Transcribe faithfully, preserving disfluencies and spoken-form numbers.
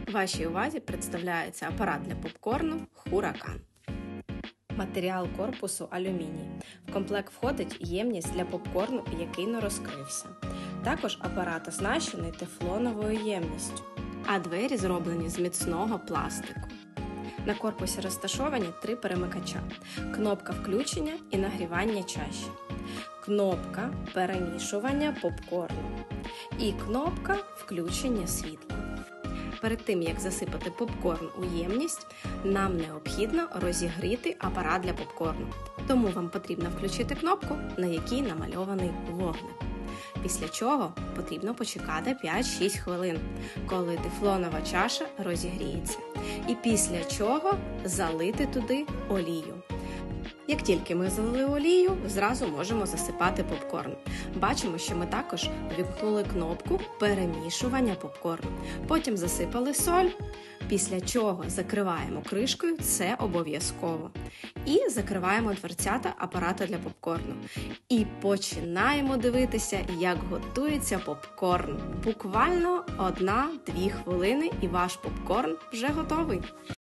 Вашій увазі представляється апарат для попкорну «Huracan». Матеріал корпусу – алюміній. В комплект входить ємність для попкорну, який не розкрився. Також апарат оснащений тефлоновою ємністю, а двері зроблені з міцного пластику. На корпусі розташовані три перемикача – кнопка включення і нагрівання чаші, кнопка перемішування попкорну і кнопка включення світла. Перед тим, як засипати попкорн у ємність, нам необхідно розігріти апарат для попкорну. Тому вам потрібно включити кнопку, на якій намальований вогник. Після чого потрібно почекати п'ять-шість хвилин, коли тефлонова чаша розігріється. І після чого залити туди олію. Як тільки ми залили олію, зразу можемо засипати попкорн. Бачимо, що ми також вімкнули кнопку перемішування попкорну. Потім засипали соль, після чого закриваємо кришкою, це обов'язково. І закриваємо дверцята апарата для попкорну. І починаємо дивитися, як готується попкорн. Буквально одна-дві хвилини і ваш попкорн вже готовий.